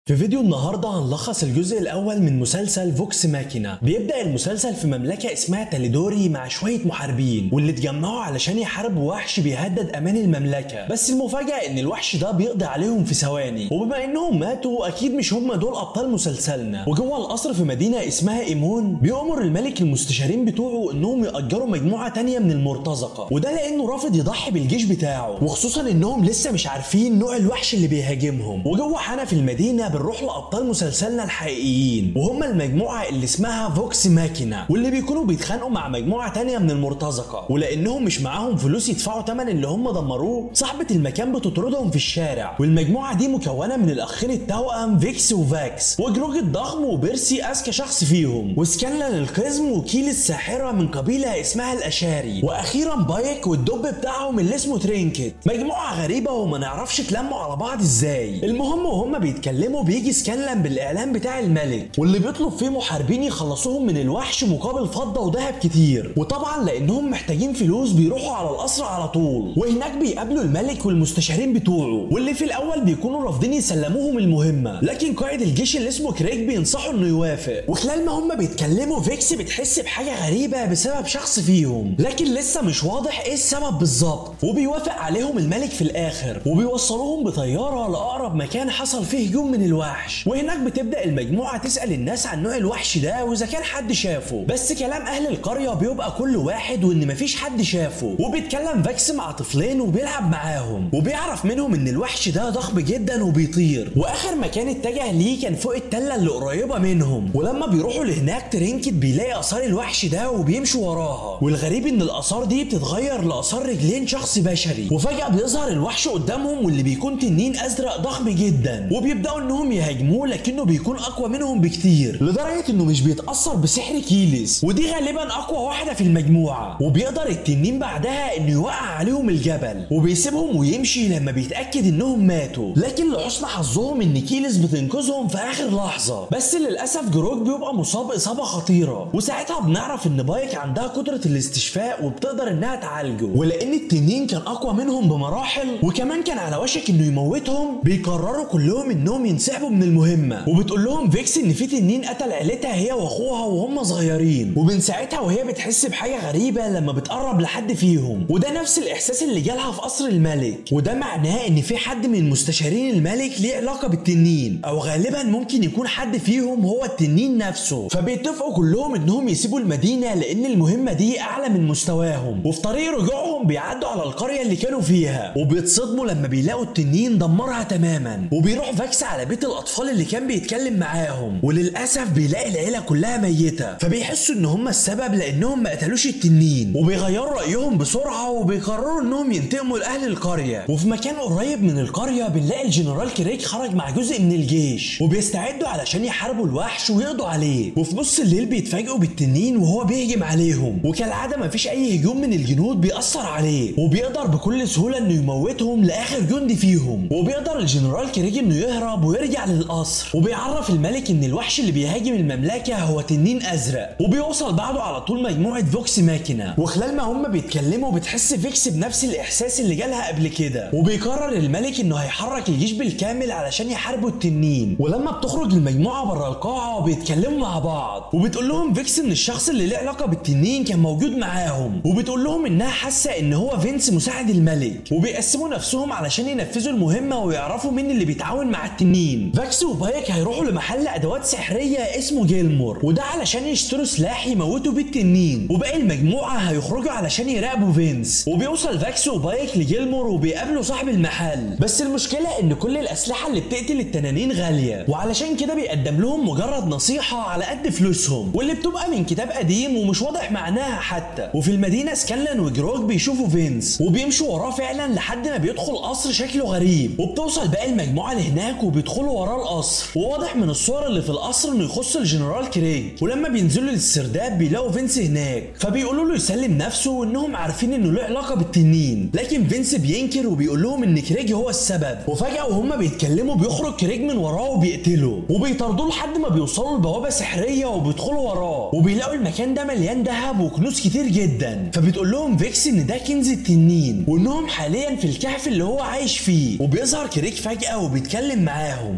في فيديو النهارده هنلخص الجزء الاول من مسلسل فوكس ماكينة. بيبدأ المسلسل في مملكة اسمها تاليدوري مع شوية محاربين واللي اتجمعوا علشان يحاربوا وحش بيهدد امان المملكة، بس المفاجأة ان الوحش ده بيقضي عليهم في ثواني، وبما انهم ماتوا اكيد مش هم دول ابطال مسلسلنا. وجوه القصر في مدينة اسمها ايمون بيأمر الملك المستشارين بتوعه انهم يأجروا مجموعة تانية من المرتزقة، وده لانه رافض يضحي بالجيش بتاعه، وخصوصا انهم لسه مش عارفين نوع الوحش اللي بيهاجمهم. وجوه حنا في المدينة بنروح لابطال مسلسلنا الحقيقيين، وهم المجموعه اللي اسمها فوكس ماكينة، واللي بيكونوا بيتخانقوا مع مجموعه تانية من المرتزقه، ولانهم مش معاهم فلوس يدفعوا ثمن اللي هم دمروه، صاحبه المكان بتطردهم في الشارع. والمجموعه دي مكونه من الاخين التوأم فيكس وفاكس، وجروج الضخم وبيرسي اذكى شخص فيهم، وسكانلان القزم وكيل الساحره من قبيله اسمها الاشاري، واخيرا بايك والدب بتاعهم اللي اسمه ترينكت. مجموعه غريبه وما نعرفش تلموا على بعض ازاي. المهم وهم بيتكلموا بيجي سكانلان بالاعلان بتاع الملك، واللي بيطلب فيه محاربين يخلصوهم من الوحش مقابل فضه وذهب كتير، وطبعا لانهم محتاجين فلوس بيروحوا على القصر على طول، وهناك بيقابلوا الملك والمستشارين بتوعه، واللي في الاول بيكونوا رافضين يسلموهم المهمه، لكن قائد الجيش اللي اسمه كريج بينصحوا انه يوافق. وخلال ما هم بيتكلموا فيكس بتحس بحاجه غريبه بسبب شخص فيهم، لكن لسه مش واضح ايه السبب بالظبط، وبيوافق عليهم الملك في الاخر، وبيوصلوهم بطياره لاقرب مكان حصل فيه هجوم من الوحش. وهناك بتبدا المجموعه تسال الناس عن نوع الوحش ده واذا كان حد شافه، بس كلام اهل القريه بيبقى كل واحد وان مفيش حد شافه. وبيتكلم فاكس مع طفلين وبيلعب معاهم، وبيعرف منهم ان الوحش ده ضخم جدا وبيطير، واخر مكان اتجه ليه كان فوق التله اللي قريبه منهم. ولما بيروحوا لهناك ترينكت بيلاقي اثار الوحش ده وبيمشوا وراها، والغريب ان الاثار دي بتتغير لاثار رجلين شخص بشري، وفجاه بيظهر الوحش قدامهم واللي بيكون تنين ازرق ضخم جدا، وبيبداوا انهم يهاجموه لكنه بيكون اقوى منهم بكتير، لدرجه انه مش بيتاثر بسحر كيليس، ودي غالبا اقوى واحده في المجموعه. وبيقدر التنين بعدها انه يوقع عليهم الجبل، وبيسيبهم ويمشي لما بيتاكد انهم ماتوا، لكن لحسن حظهم ان كيليس بتنقذهم في اخر لحظه. بس للاسف جروج بيبقى مصاب اصابه خطيره، وساعتها بنعرف ان بايك عندها قدره الاستشفاء وبتقدر انها تعالجه، ولان التنين كان اقوى منهم بمراحل وكمان كان على وشك انه يموتهم، بيقرروا كلهم انهم ينسحبوا من المهمه. وبتقول لهم فيكس ان في تنين قتل عيلتها هي واخوها وهم صغيرين، ومن ساعتها وهي بتحس بحاجه غريبه لما بتقرب لحد فيهم، وده نفس الاحساس اللي جالها في قصر الملك، وده معناه ان في حد من مستشارين الملك ليه علاقه بالتنين، او غالبا ممكن يكون حد فيهم هو التنين نفسه. فبيتفقوا كلهم انهم يسيبوا المدينه لان المهمه دي اعلى من مستواهم، وفي طريق رجوعهم بيعدوا على القريه اللي كانوا فيها، وبيتصدموا لما بيلاقوا التنين دمرها تماما. وبيروح فاكس على بيت الاطفال اللي كان بيتكلم معاهم، وللاسف بيلاقي العيله كلها ميته، فبيحسوا ان هم السبب لانهم ما قتلوش التنين، وبيغيروا رايهم بسرعه وبيقرروا انهم ينتقموا لاهل القريه. وفي مكان قريب من القريه بنلاقي الجنرال كريك خرج مع جزء من الجيش، وبيستعدوا علشان يحاربوا الوحش ويقضوا عليه. وفي نص الليل بيتفاجئوا بالتنين وهو بيهجم عليهم، وكالعاده مفيش اي هجوم من الجنود بيأثر عليه، وبيقدر بكل سهوله انه يموتهم لاخر جندي فيهم. وبيقدر الجنرال كريك انه يهرب ويرجع للقصر، وبيعرف الملك ان الوحش اللي بيهاجم المملكه هو تنين ازرق. وبيوصل بعده على طول مجموعه فوكس ماكينة، وخلال ما هم بيتكلموا بتحس فيكس بنفس الاحساس اللي جالها قبل كده، وبيقرر الملك انه هيحرك الجيش بالكامل علشان يحاربوا التنين. ولما بتخرج المجموعه بره القاعه وبيتكلموا مع بعض، وبتقول لهم فيكس ان الشخص اللي له علاقه بالتنين كان موجود معاهم، وبتقول لهم انها حاسه ان هو فينس مساعد الملك، وبيقسموا نفسهم علشان ينفذوا المهمه ويعرفوا مين اللي بيتعاون مع التنين. فاكس وبايك هيروحوا لمحل ادوات سحريه اسمه جيلمور، وده علشان يشتروا سلاح يموتوا بيه التنين، وباقي المجموعه هيخرجوا علشان يراقبوا فينس. وبيوصل فاكس وبايك لجيلمور وبيقابلوا صاحب المحل، بس المشكله ان كل الاسلحه اللي بتقتل التنانين غاليه، وعلشان كده بيقدم لهم مجرد نصيحه على قد فلوسهم، واللي بتبقى من كتاب قديم ومش واضح معناها حتى. وفي المدينه سكانلان وجروج بيشوفوا فينس وبيمشوا وراه فعلا لحد ما بيدخل قصر شكله غريب، وبتوصل باقي المجموعه لهناك وبيدخلوا وراه القصر، وواضح من الصور اللي في القصر انه يخص الجنرال كريج. ولما بينزلوا للسرداب بيلاقوا فينس هناك، فبيقولوا له يسلم نفسه وانهم عارفين انه له علاقه بالتنين، لكن فينس بينكر وبيقول لهم ان كريج هو السبب. وفجاه وهم بيتكلموا بيخرج كريج من وراه وبيقتله، وبيطاردوه لحد ما بيوصلوا لبوابه سحريه وبيدخلوا وراه، وبيلاقوا المكان ده مليان ذهب وكنوز كتير جدا. فبتقول لهم فيكس ان ده كنز التنين، وانهم حاليا في الكهف اللي هو عايش فيه. وبيظهر كريج فجاه وبيتكلم معاهم،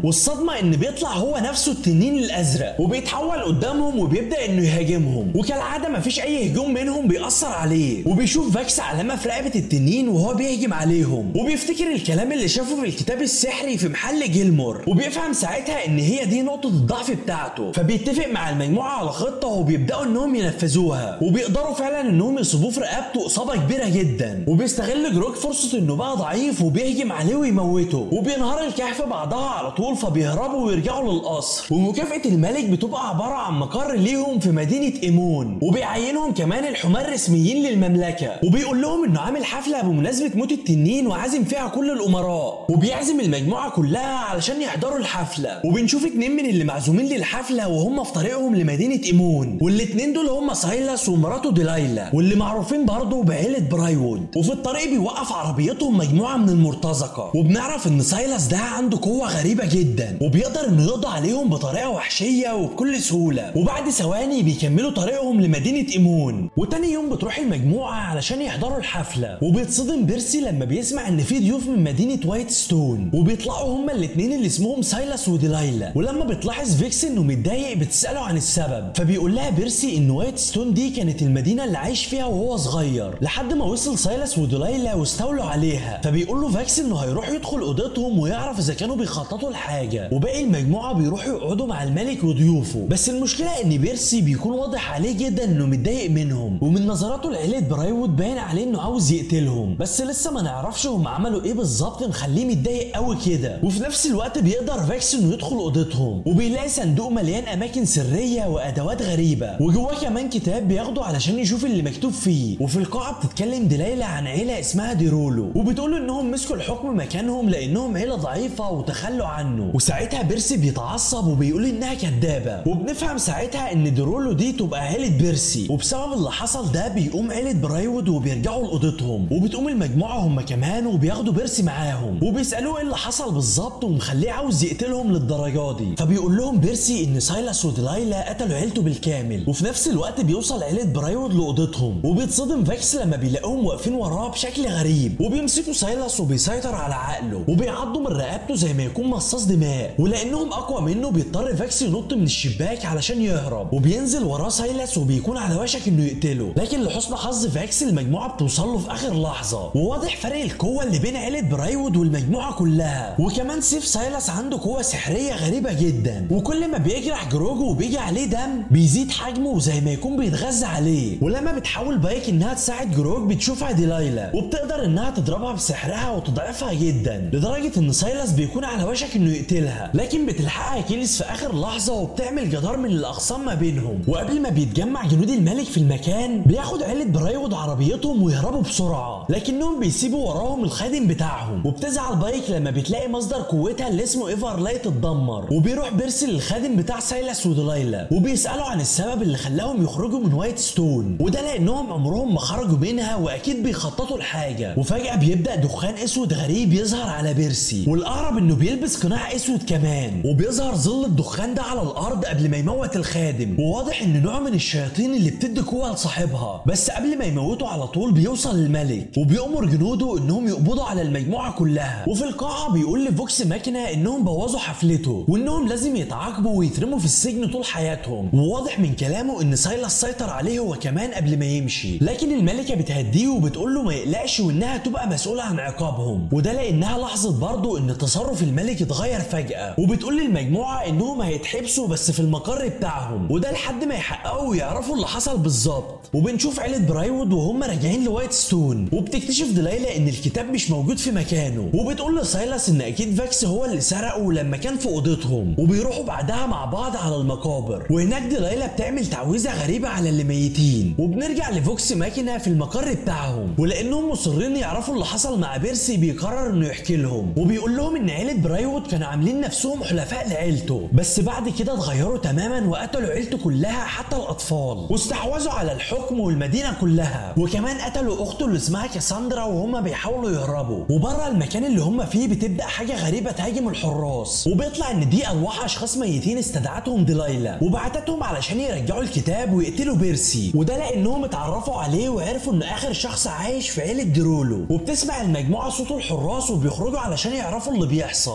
والصدمه ان بيطلع هو نفسه التنين الازرق وبيتحول قدامهم وبيبدا انه يهاجمهم، وكالعاده مفيش اي هجوم منهم بيأثر عليه، وبيشوف فاكس علامه في رقبه التنين وهو بيهجم عليهم، وبيفتكر الكلام اللي شافه في الكتاب السحري في محل جيلمور، وبيفهم ساعتها ان هي دي نقطه الضعف بتاعته، فبيتفق مع المجموعه على خطه وبيبداوا انهم ينفذوها، وبيقدروا فعلا انهم يصيبوه في رقبته اصابه كبيره جدا، وبيستغل جروك فرصه انه بقى ضعيف وبيهجم عليه ويموته، وبينهار الكهف بعدها على طول، فبيهربوا ويرجعوا للقصر، ومكافاه الملك بتبقى عباره عن مقر ليهم في مدينه ايمون، وبيعينهم كمان الحماة الرسميين للمملكه، وبيقول لهم انه عامل حفله بمناسبه موت التنين وعازم فيها كل الامراء، وبيعزم المجموعه كلها علشان يحضروا الحفله، وبنشوف اتنين من اللي معزومين للحفله وهم في طريقهم لمدينه ايمون، والاتنين دول هم سايلاس ومراته ديلايلا واللي معروفين برضه بعيله برايوود، وفي الطريق بيوقف عربيتهم مجموعه من المرتزقه، وبنعرف ان سايلاس ده عنده قوه غريبه جدا وبيقدر انه يقضي عليهم بطريقه وحشيه وبكل سهوله، وبعد ثواني بيكملوا طريقهم لمدينه ايمون، وتاني يوم بتروح المجموعه علشان يحضروا الحفله، وبيتصدم بيرسي لما بيسمع ان في ضيوف من مدينه وايت ستون، وبيطلعوا هما الاثنين اللي اسمهم سايلاس وديلايلا، ولما بتلاحظ فيكس انه متضايق بتساله عن السبب، فبيقول لها بيرسي ان وايت ستون دي كانت المدينه اللي عايش فيها وهو صغير لحد ما وصل سايلاس وديلايلا واستولوا عليها، فبيقول له فاكس انه هيروح يدخل اوضتهم ويعرف اذا كانوا بيخططوا لحاجه، وباقي المجموعه بيروحوا يقعدوا مع الملك وضيوفه، بس المشكله ان بيرسي بيكون واضح عليه جدا انه متضايق منهم، ومن نظراته لعيله برايوود باين عليه انه عاوز يقتلهم، بس لسه ما نعرفش هم عملوا ايه بالظبط مخليه متضايق قوي كده، وفي نفس الوقت بيقدر فاكس انه يدخل اوضتهم، وبيلاقي صندوق مليان اماكن سريه وادوات غريبه، وجواه كمان كتاب بياخده علشان يشوف اللي مكتوب فيه، وفي القاعه بتتكلم ديلايلا عن عيله اسمها ديرولو، وبتقول انهم مسكوا الحكم مكانهم لانهم عيله ضعيفه وتخلوا عنه، وساعتها بيرسي بيتعصب وبيقول انها كدابه، وبنفهم ساعتها ان ديرولو دي تبقى عيله بيرسي، وبسبب اللي حصل ده بيقوم عيله برايوود وبيرجعوا لاوضتهم، وبتقوم المجموعه هم كمان وبياخدوا بيرسي معاهم، وبيسالوه ايه اللي حصل بالظبط ومخليه عاوز يقتلهم للدرجه دي، فبيقول لهم بيرسي ان سايلاس وديلايلا قتلوا عيلته بالكامل، وفي نفس الوقت بيوصل عيله برايوود لاوضتهم، وبيتصدم فاكس لما بيلاقوهم واقفين وراه بشكل غريب، وبيمسكوا سايلاس وبيسيطر على عقله، وبيعضوا من رقبته زي ما يكون مصاص دماء، ولانهم اقوى منه بيضطر فاكس ينط من الشباك علشان يهرب، وبينزل وراه سايلاس وبيكون على وشك انه يقتله، لكن لحسن حظ فاكس المجموعه بتوصل له في اخر لحظه، وواضح فرق القوه اللي بين عيله برايوود والمجموعه كلها، وكمان سيف سايلاس عنده قوه سحريه غريبه جدا، وكل ما بيجرح جروجو وبيجي عليه دم بيزيد حجمه وزي ما يكون بيتغذى عليه، ولما بتحاول بايك انها تساعد جروج بتشوفها ديلايلا وبتقدر انها تضربها بسحرها وتضعفها جدا، لدرجه ان سايلاس بيكون على وشك انه يقتلها، لكن بتلحقها كيليس في اخر لحظه وبتعمل جدار من الاقسام ما بينهم، وقبل ما بيتجمع جنود الملك في المكان بياخد عيله برايوود عربيتهم ويهربوا بسرعه، لكنهم بيسيبوا وراهم الخادم بتاعهم، وبتزعل بايك لما بتلاقي مصدر قوتها اللي اسمه ايفر لايت اتدمر، وبيروح بيرسي للخادم بتاع سايلاس وديلايلا وبيسالوا عن السبب اللي خلاهم يخرجوا من وايت ستون، وده لانهم عمرهم ما خرجوا منها واكيد بيخططوا لحاجه، وفجاه بيبدا دخان اسود غريب يظهر على بيرسي، والاغرب انه بيلبس قناع اسود كمان، وبيظهر ظل الدخان ده على الارض قبل ما يموت الخادم، وواضح ان نوع من الشياطين اللي بتدي قوه لصاحبها، بس قبل ما يموته على طول بيوصل الملك وبيأمر جنوده انهم يقبضوا على المجموعه كلها، وفي القاعه بيقول لفوكس ماكينه انهم بوظوا حفلته وانهم لازم يتعاقبوا ويترموا في السجن طول حياتهم، وواضح من كلامه ان سايلاس سيطر عليه هو كمان قبل ما يمشي، لكن الملكه بتهديه وبتقول له ما يقلقش وانها تبقى مسؤوله عن عقابهم، وده لانها لاحظت برضه ان تصرف الملك اتغير فجاه، وبتقول للمجموعه انهم هيتحبسوا بس في المقر بتاعهم، وده لحد ما يحققوا ويعرفوا اللي حصل بالظبط، وبنشوف عيله برايوود وهم راجعين لوايت ستون، وبتكتشف ديلايلا ان الكتاب مش موجود في مكانه، وبتقول لسايلاس ان اكيد فاكس هو اللي سرقه لما كان في اوضتهم، وبيروحوا بعدها مع بعض على المقابر، وهناك ديلايلا بتعمل تعويذه غريبه على اللي ميتين، وبنرجع لفوكس ماكينه في المقر بتاعهم، ولانهم مصرين يعرفوا اللي حصل مع بيرسي بيقرر انه يحكي لهم، وبيقول لهم ان عيله برايوود كانوا عاملين نفسهم حلفاء لعيلته، بس بعد كده اتغيروا تماما وقتلوا عيلته كلها حتى الاطفال، واستحوذوا على الحكم والمدينه كلها، وكمان قتلوا اخته اللي اسمها كاساندرا وهم بيحاولوا يهربوا، وبره المكان اللي هم فيه بتبدا حاجه غريبه تهاجم الحراس، وبيطلع ان دي ارواح اشخاص ميتين استدعتهم ديلايلا وبعتتهم علشان يرجعوا الكتاب ويقتلوا بيرسي، وده لانهم اتعرفوا عليه وعرفوا ان اخر شخص عايش في عيله ديرولو، وبتسمع المجموعه صوت الحراس وبيخرجوا علشان يعرفوا اللي بيحصل، فبيلاقوا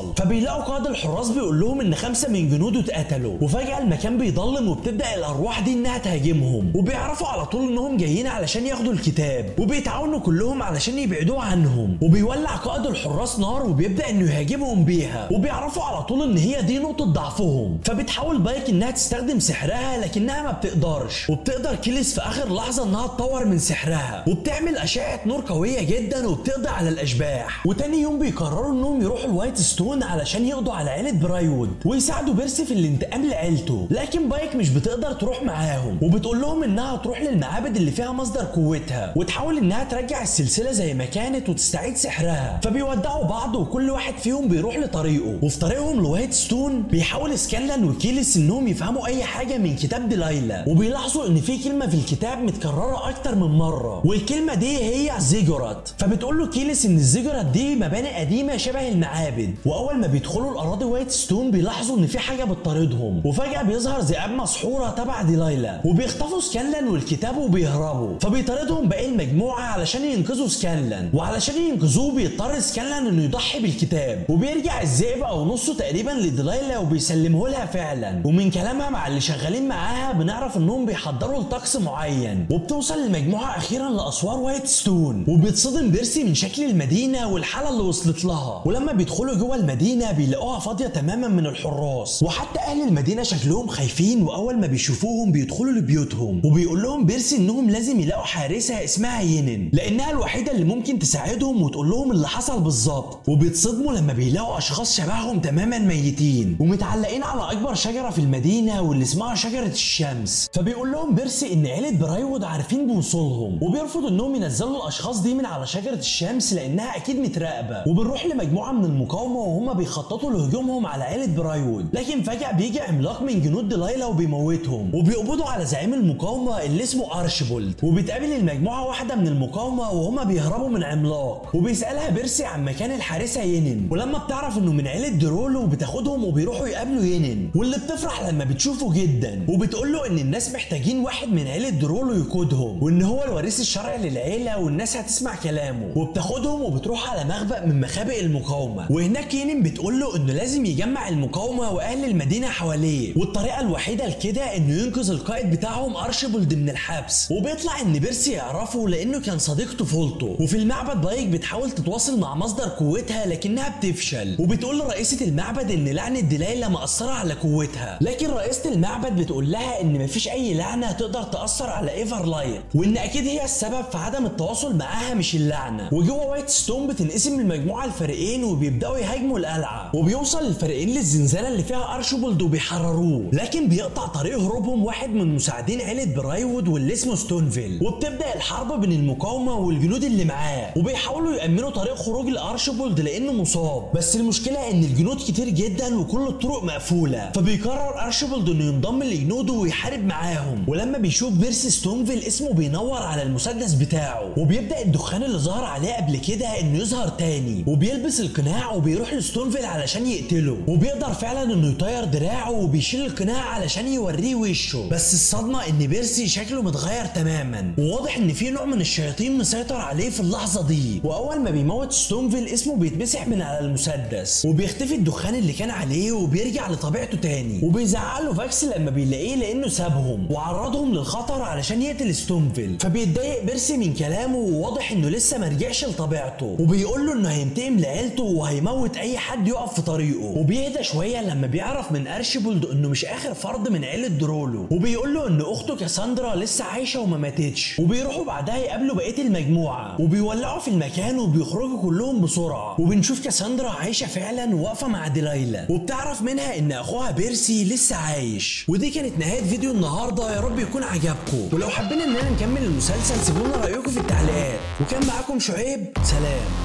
وبيلاقوا قائد الحراس بيقول لهم ان 5 من جنوده اتقتلوا، وفجأة المكان بيضلم وبتبدأ الارواح دي انها تهاجمهم، وبيعرفوا على طول انهم جايين علشان ياخدوا الكتاب، وبيتعاونوا كلهم علشان يبعدوه عنهم، وبيولع قائد الحراس نار وبيبدأ انه يهاجمهم بيها، وبيعرفوا على طول ان هي دي نقطة ضعفهم. فبتحاول بايك انها تستخدم سحرها لكنها ما بتقدرش، وبتقدر كيليس في اخر لحظة انها تطور من سحرها، وبتعمل اشعة نور قوية جدا وبتقضي على الاشباح. وتاني يوم بيقرروا انهم يروحوا الوايت ستون علشان يقضوا على عيلة برايوود ويساعدوا بيرسي في الانتقام لعيلته، لكن بايك مش بتقدر تروح معاهم، وبتقول لهم انها تروح للمعابد اللي فيها مصدر قوتها وتحاول انها ترجع السلسلة زي ما كانت وتستعيد سحرها. فبيودعوا بعض وكل واحد فيهم بيروح لطريقه، وفي طريقهم لوايت ستون بيحاول سكانلان وكيليس انهم يفهموا اي حاجة من كتاب ديلايلا، وبيلاحظوا ان في كلمة في الكتاب متكررة اكتر من مرة، والكلمة دي هي زيجورات. فبتقول له كيليس ان الزيجورات دي مباني قديمة شبه المعابد، واول ما بيدخلوا الاراضي وايت ستون بيلاحظوا ان في حاجة بتطاردهم، وفجأة بيظهر ذئاب مسحورة تبع ديلايلا وبيخطفوا سكانلان والكتاب وبيهربوا. فبيطاردهم باقي المجموعة علشان ينقذوا سكانلان، وعلشان ينقذوه بيضطر سكانلان انه يضحي بالكتاب، وبيرجع الذئب او نصه تقريبا لديلايلا وبيسلمه لها فعلا. ومن كلامها مع اللي شغالين معاها بنعرف انهم بيحضروا لطقس معين، وبتوصل المجموعة اخيرا لاسوار وايت ستون، وبيتصدم بيرسي من شكل المدينة والحالة اللي وصلت لها. ولما بيدخلوا جوه المدينة بيلاقوها فاضية تماما من الحراس، وحتى اهل المدينة شكلهم خايفين، واول ما بيشوفوهم بيدخلوا لبيوتهم، وبيقول لهم بيرسي انهم لازم يلاقوا حارسة اسمها ينين لانها الوحيدة اللي ممكن تساعدهم وتقول لهم اللي حصل بالظبط. وبيتصدموا لما بيلاقوا اشخاص شبههم تماما ميتين ومتعلقين على اكبر شجرة في المدينة واللي اسمها شجرة الشمس. فبيقول لهم بيرسي ان عيلة برايوود عارفين بوصولهم، وبيرفض انهم ينزلوا الاشخاص دي من على شجرة الشمس لانها اكيد متراقبة. وبنروح لمجموعة من المقاومة وهم بيخططوا لهجومهم على عيلة برايوود، لكن فجأة بيجي عملاق من جنود ديلايلا وبيموتهم، وبيقبضوا على زعيم المقاومة اللي اسمه ارشيبولد. وبتقابل المجموعة واحدة من المقاومة وهم بيهربوا من عملاق، وبيسألها بيرسي عن مكان الحارسة ينين، ولما بتعرف انه من عيلة درولو بتاخدهم وبيروحوا يقابلوا ينين، واللي بتفرح لما بتشوفه جدا، وبتقول له ان الناس محتاجين واحد من عيلة درولو يقودهم، وان هو الوريث الشرعي للعيلة والناس هتسمع كلامه. وبتاخدهم وبتروح على مخبأ من مخابئ المقاومة، وهناك ينين بتقول له انه لازم يجمع المقاومة واهل المدينة حواليه، والطريقة الوحيدة لكده انه ينقذ القائد بتاعهم ارشيبولد من الحبس. وبيطلع ان بيرسي يعرفه لانه كان صديق طفولته. وفي المعبد بايك بتحاول تتواصل مع مصدر قوتها لكنها بتفشل، وبتقول لرئيسة المعبد ان لعنة ديلايلا مأثرة على قوتها، لكن رئيسة المعبد بتقول لها ان مفيش اي لعنة تقدر تأثر على ايفرلايت، وان اكيد هي السبب في عدم التواصل معاها مش اللعنة. وجوه وايت ستون بتنقسم المجموعة لفريقين وبيبدأوا يهاجموا القلعة، وبيوصل الفريقين للزنزانة اللي فيها ارشيبولد وبيحرروه، لكن بيقطع طريق هروبهم واحد من مساعدين عيلة برايوود واللي اسمه ستونفيل. وبتبدأ الحرب بين المقاومة والجنود اللي معاه، وبيحاولوا يأمنوا طريق خروج لارشيبولد لانه مصاب، بس المشكلة ان الجنود كتير جدا وكل الطرق مقفولة. فبيقرر ارشيبولد انه ينضم لجنوده ويحارب معاهم، ولما بيشوف بيرسي ستونفيل اسمه بينور على المسدس بتاعه، وبيبدأ الدخان اللي ظهر عليه قبل كده انه يظهر تاني، وبيلبس القناع وبيروح لستونفيل علشان يقتله، وبيقدر فعلا انه يطير دراعه وبيشيل القناع علشان يوريه وشه. بس الصدمة ان بيرسي شكله متغير تماما، وواضح ان في نوع من الشياطين مسيطر عليه في اللحظة دي. واول ما بيموت ستونفيل اسمه بيتمسح من على المسدس، وبيختفي الدخان اللي كان عليه وبيرجع لطبيعته تاني. وبيزعق له فاكس لما بيلاقيه لانه سابهم وعرضهم للخطر علشان يقتل ستونفيل. فبيتضايق بيرسي من كلامه، وواضح انه لسه مرجعش لطبيعته، وبيقول له انه هينتقم لعيلته وهيموت اي حد يقف في طريقه. وبيهدى شويه لما بيعرف من ارشيبولد انه مش اخر فرد من عيله درولو، وبيقول له ان اخته كاساندرا لسه عايشه وما ماتتش. وبيروحوا بعدها يقابلوا بقيه المجموعه وبيولعوا في المكان وبيخرجوا كلهم بسرعه، وبنشوف كاساندرا عايشه فعلا وواقفه مع ديلايلا، وبتعرف منها ان اخوها بيرسي لسه عايش. ودي كانت نهايه فيديو النهارده، يا رب يكون عجبكم، ولو حابين اننا نكمل المسلسل سيبوا لنا رايكم في التعليقات. وكان معاكم شعيب، سلام.